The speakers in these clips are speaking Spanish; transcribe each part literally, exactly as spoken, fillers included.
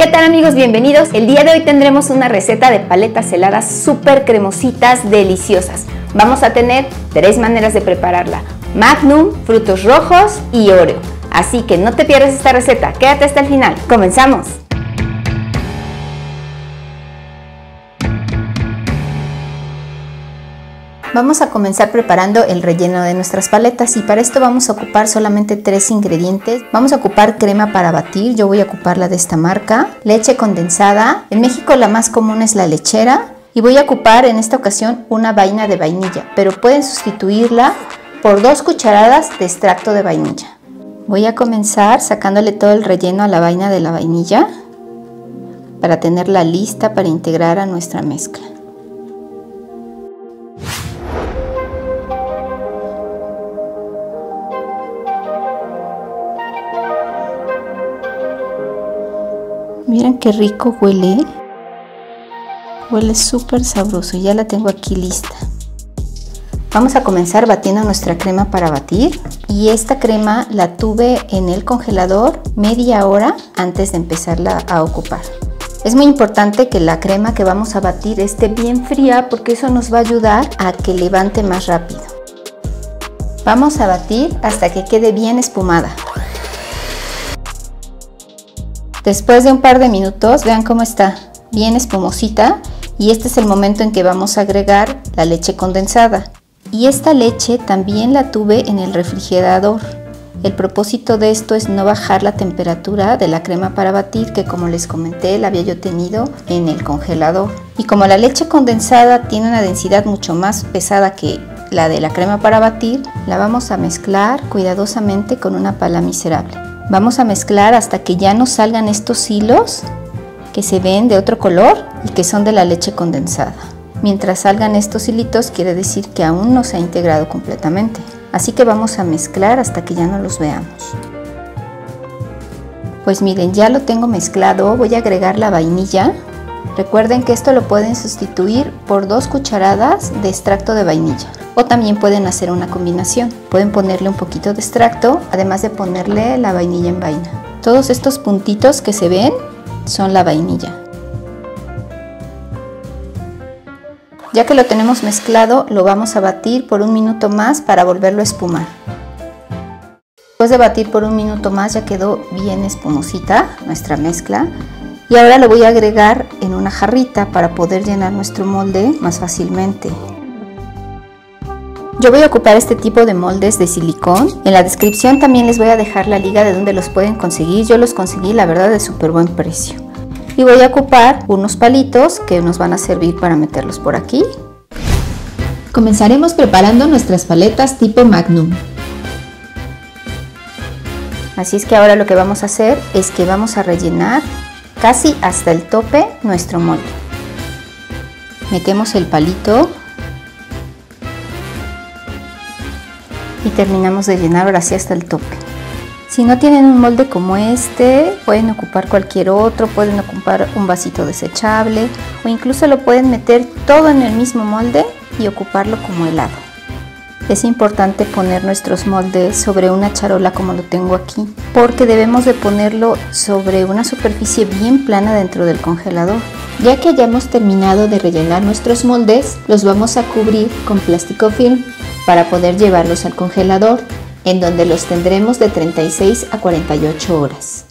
¿Qué tal, amigos? Bienvenidos. El día de hoy tendremos una receta de paletas heladas súper cremositas, deliciosas. Vamos a tener tres maneras de prepararla: Magnum, frutos rojos y Oreo. Así que no te pierdas esta receta, quédate hasta el final. ¡Comenzamos! Vamos a comenzar preparando el relleno de nuestras paletas y para esto vamos a ocupar solamente tres ingredientes. Vamos a ocupar crema para batir, yo voy a ocupar la de esta marca, leche condensada, en México la más común es la lechera, y voy a ocupar en esta ocasión una vaina de vainilla, pero pueden sustituirla por dos cucharadas de extracto de vainilla. Voy a comenzar sacándole todo el relleno a la vaina de la vainilla para tenerla lista para integrar a nuestra mezcla. Miren qué rico huele, huele súper sabroso, ya la tengo aquí lista. Vamos a comenzar batiendo nuestra crema para batir y esta crema la tuve en el congelador media hora antes de empezarla a ocupar. Es muy importante que la crema que vamos a batir esté bien fría porque eso nos va a ayudar a que levante más rápido. Vamos a batir hasta que quede bien espumada. Después de un par de minutos, vean cómo está bien espumosita y este es el momento en que vamos a agregar la leche condensada. Y esta leche también la tuve en el refrigerador. El propósito de esto es no bajar la temperatura de la crema para batir, que como les comenté la había yo tenido en el congelador. Y como la leche condensada tiene una densidad mucho más pesada que la de la crema para batir, la vamos a mezclar cuidadosamente con una pala miserable. Vamos a mezclar hasta que ya nos salgan estos hilos que se ven de otro color y que son de la leche condensada. Mientras salgan estos hilitos quiere decir que aún no se ha integrado completamente. Así que vamos a mezclar hasta que ya no los veamos. Pues miren, ya lo tengo mezclado, voy a agregar la vainilla. Recuerden que esto lo pueden sustituir por dos cucharadas de extracto de vainilla. O también pueden hacer una combinación. Pueden ponerle un poquito de extracto, además de ponerle la vainilla en vaina. Todos estos puntitos que se ven son la vainilla. Ya que lo tenemos mezclado, lo vamos a batir por un minuto más para volverlo a espumar. Después de batir por un minuto más ya quedó bien espumosita nuestra mezcla. Y ahora lo voy a agregar en una jarrita para poder llenar nuestro molde más fácilmente. Yo voy a ocupar este tipo de moldes de silicón. En la descripción también les voy a dejar la liga de donde los pueden conseguir. Yo los conseguí, la verdad, de súper buen precio. Y voy a ocupar unos palitos que nos van a servir para meterlos por aquí. Comenzaremos preparando nuestras paletas tipo Magnum. Así es que ahora lo que vamos a hacer es que vamos a rellenar casi hasta el tope nuestro molde. Metemos el palito y terminamos de llenar ahora sí hasta el tope. Si no tienen un molde como este, pueden ocupar cualquier otro, pueden ocupar un vasito desechable o incluso lo pueden meter todo en el mismo molde y ocuparlo como helado. Es importante poner nuestros moldes sobre una charola como lo tengo aquí, porque debemos de ponerlo sobre una superficie bien plana dentro del congelador. Ya que hayamos terminado de rellenar nuestros moldes, los vamos a cubrir con plástico film para poder llevarlos al congelador, en donde los tendremos de treinta y seis a cuarenta y ocho horas.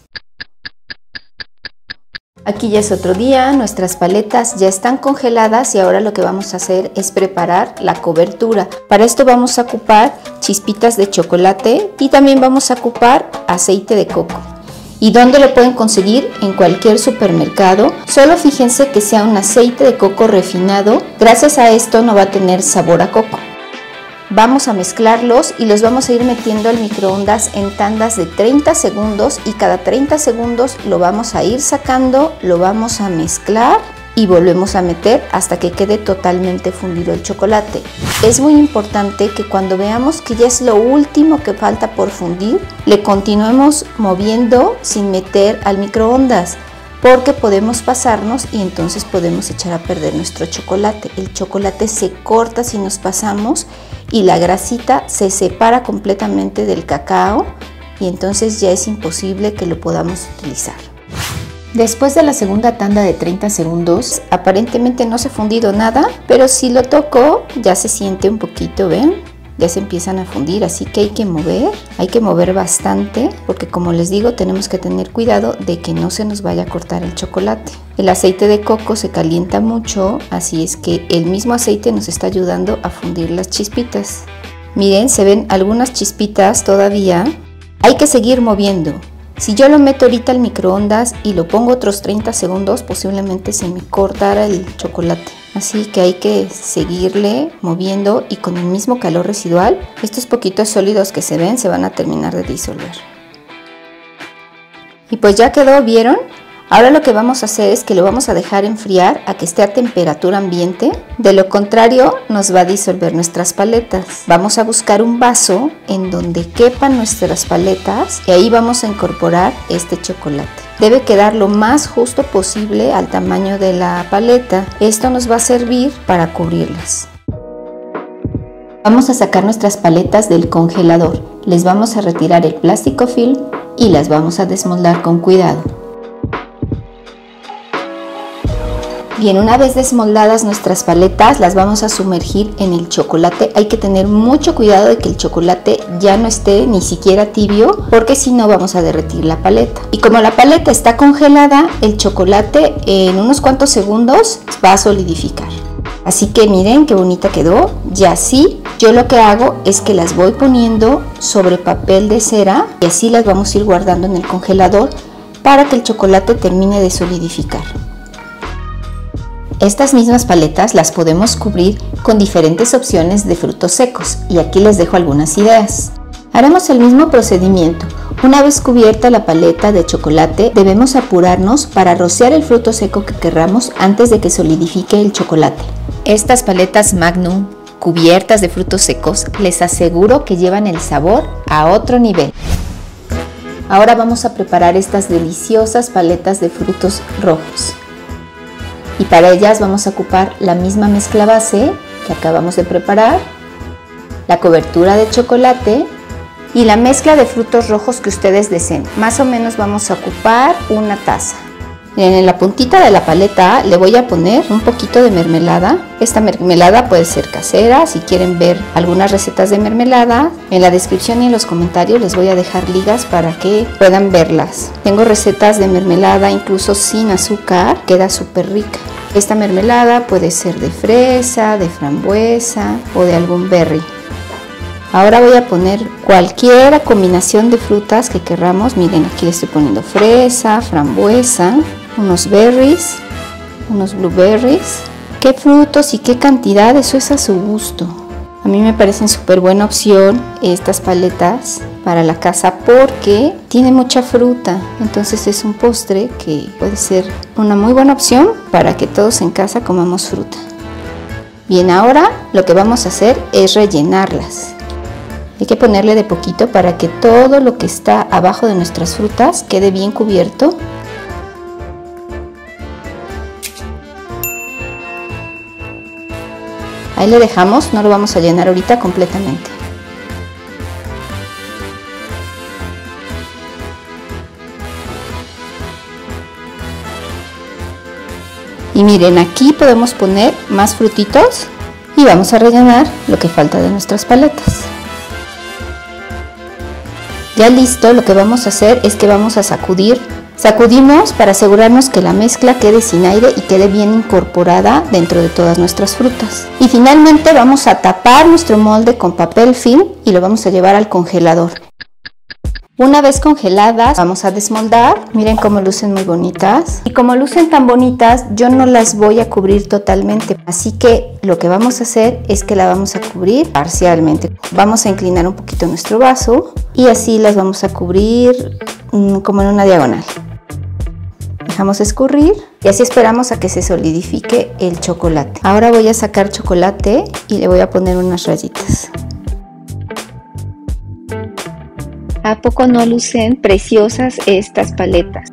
Aquí ya es otro día, nuestras paletas ya están congeladas y ahora lo que vamos a hacer es preparar la cobertura. Para esto vamos a ocupar chispitas de chocolate y también vamos a ocupar aceite de coco. ¿Y dónde lo pueden conseguir? En cualquier supermercado. Solo fíjense que sea un aceite de coco refinado. Gracias a esto no va a tener sabor a coco. Vamos a mezclarlos y los vamos a ir metiendo al microondas en tandas de treinta segundos y cada treinta segundos lo vamos a ir sacando, lo vamos a mezclar y volvemos a meter hasta que quede totalmente fundido el chocolate. Es muy importante que cuando veamos que ya es lo último que falta por fundir, le continuemos moviendo sin meter al microondas, porque podemos pasarnos y entonces podemos echar a perder nuestro chocolate. El chocolate se corta si nos pasamos y la grasita se separa completamente del cacao y entonces ya es imposible que lo podamos utilizar. Después de la segunda tanda de treinta segundos, aparentemente no se ha fundido nada, pero si lo toco ya se siente un poquito, ¿ven? Ya se empiezan a fundir, así que hay que mover, hay que mover bastante, porque como les digo, tenemos que tener cuidado de que no se nos vaya a cortar el chocolate. El aceite de coco se calienta mucho, así es que el mismo aceite nos está ayudando a fundir las chispitas. Miren, se ven algunas chispitas todavía. Hay que seguir moviendo. Si yo lo meto ahorita al microondas y lo pongo otros treinta segundos, posiblemente se me cortara el chocolate. Así que hay que seguirle moviendo y con el mismo calor residual, estos poquitos sólidos que se ven se van a terminar de disolver. Y pues ya quedó, ¿vieron? Ahora lo que vamos a hacer es que lo vamos a dejar enfriar a que esté a temperatura ambiente. De lo contrario, nos va a disolver nuestras paletas. Vamos a buscar un vaso en donde quepan nuestras paletas y ahí vamos a incorporar este chocolate. Debe quedar lo más justo posible al tamaño de la paleta. Esto nos va a servir para cubrirlas. Vamos a sacar nuestras paletas del congelador. Les vamos a retirar el plástico film y las vamos a desmoldar con cuidado. Bien, una vez desmoldadas nuestras paletas, las vamos a sumergir en el chocolate. Hay que tener mucho cuidado de que el chocolate ya no esté ni siquiera tibio, porque si no vamos a derretir la paleta. Y como la paleta está congelada, el chocolate en unos cuantos segundos va a solidificar. Así que miren qué bonita quedó. Y así yo lo que hago es que las voy poniendo sobre papel de cera y así las vamos a ir guardando en el congelador para que el chocolate termine de solidificar. Estas mismas paletas las podemos cubrir con diferentes opciones de frutos secos y aquí les dejo algunas ideas. Haremos el mismo procedimiento. Una vez cubierta la paleta de chocolate, debemos apurarnos para rociar el fruto seco que querramos antes de que solidifique el chocolate. Estas paletas Magnum cubiertas de frutos secos les aseguro que llevan el sabor a otro nivel. Ahora vamos a preparar estas deliciosas paletas de frutos rojos. Y para ellas vamos a ocupar la misma mezcla base que acabamos de preparar, la cobertura de chocolate y la mezcla de frutos rojos que ustedes deseen. Más o menos vamos a ocupar una taza. En la puntita de la paleta le voy a poner un poquito de mermelada. Esta mermelada puede ser casera. Si quieren ver algunas recetas de mermelada, en la descripción y en los comentarios les voy a dejar ligas para que puedan verlas. Tengo recetas de mermelada incluso sin azúcar, queda súper rica. Esta mermelada puede ser de fresa, de frambuesa o de algún berry. Ahora voy a poner cualquier combinación de frutas que querramos. Miren, aquí le estoy poniendo fresa, frambuesa, unos berries, unos blueberries. ¿Qué frutos y qué cantidad? Eso es a su gusto. A mí me parecen súper buena opción estas paletas para la casa porque tiene mucha fruta. Entonces es un postre que puede ser una muy buena opción para que todos en casa comamos fruta. Bien, ahora lo que vamos a hacer es rellenarlas. Hay que ponerle de poquito para que todo lo que está abajo de nuestras frutas quede bien cubierto. Ahí le dejamos, no lo vamos a llenar ahorita completamente. Y miren, aquí podemos poner más frutitos y vamos a rellenar lo que falta de nuestras paletas. Ya listo, lo que vamos a hacer es que vamos a sacudir. Sacudimos para asegurarnos que la mezcla quede sin aire y quede bien incorporada dentro de todas nuestras frutas. Y finalmente vamos a tapar nuestro molde con papel film y lo vamos a llevar al congelador. Una vez congeladas, vamos a desmoldar. Miren cómo lucen muy bonitas. Y como lucen tan bonitas, yo no las voy a cubrir totalmente. Así que lo que vamos a hacer es que la vamos a cubrir parcialmente. Vamos a inclinar un poquito nuestro vaso y así las vamos a cubrir mmm, como en una diagonal. Dejamos escurrir y así esperamos a que se solidifique el chocolate. Ahora voy a sacar chocolate y le voy a poner unas rayitas. ¿A poco no lucen preciosas estas paletas?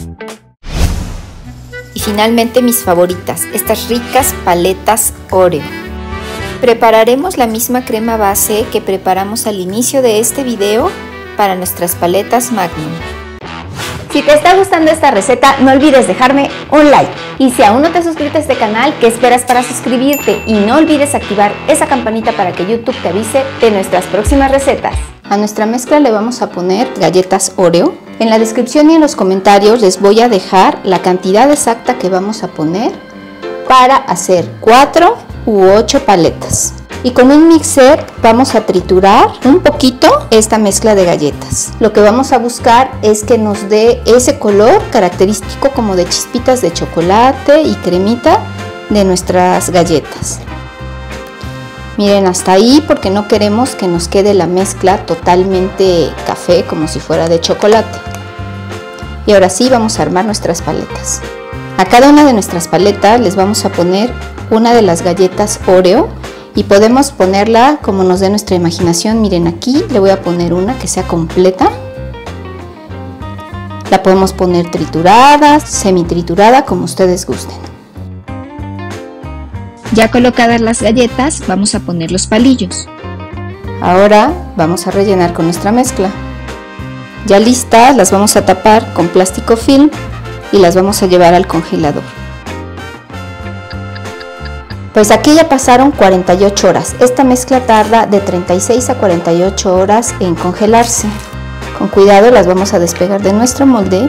Y finalmente mis favoritas, estas ricas paletas Oreo. Prepararemos la misma crema base que preparamos al inicio de este video para nuestras paletas Magnum. Si te está gustando esta receta, no olvides dejarme un like. Y si aún no te has suscrito a este canal, ¿qué esperas para suscribirte? Y no olvides activar esa campanita para que YouTube te avise de nuestras próximas recetas. A nuestra mezcla le vamos a poner galletas Oreo. En la descripción y en los comentarios les voy a dejar la cantidad exacta que vamos a poner para hacer cuatro u ocho paletas. Y con un mixer vamos a triturar un poquito esta mezcla de galletas. Lo que vamos a buscar es que nos dé ese color característico como de chispitas de chocolate y cremita de nuestras galletas. Miren, hasta ahí, porque no queremos que nos quede la mezcla totalmente café como si fuera de chocolate. Y ahora sí vamos a armar nuestras paletas. A cada una de nuestras paletas les vamos a poner una de las galletas Oreo. Y podemos ponerla como nos dé nuestra imaginación. Miren, aquí le voy a poner una que sea completa. La podemos poner triturada, semi triturada, como ustedes gusten. Ya colocadas las galletas, vamos a poner los palillos. Ahora vamos a rellenar con nuestra mezcla. Ya listas, las vamos a tapar con plástico film y las vamos a llevar al congelador. Pues aquí ya pasaron cuarenta y ocho horas. Esta mezcla tarda de treinta y seis a cuarenta y ocho horas en congelarse. Con cuidado las vamos a despegar de nuestro molde.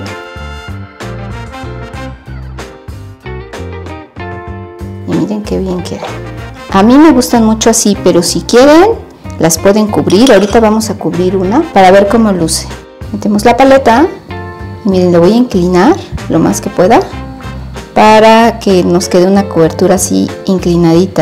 Y miren qué bien queda. A mí me gustan mucho así, pero si quieren las pueden cubrir. Ahorita vamos a cubrir una para ver cómo luce. Metemos la paleta y miren, le voy a inclinar lo más que pueda para que nos quede una cobertura así inclinadita.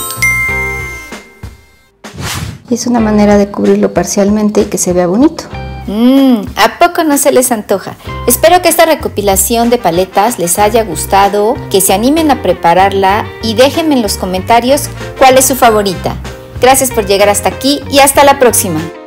Es una manera de cubrirlo parcialmente y que se vea bonito. Mmm, ¿a poco no se les antoja? Espero que esta recopilación de paletas les haya gustado, que se animen a prepararla y déjenme en los comentarios cuál es su favorita. Gracias por llegar hasta aquí y hasta la próxima.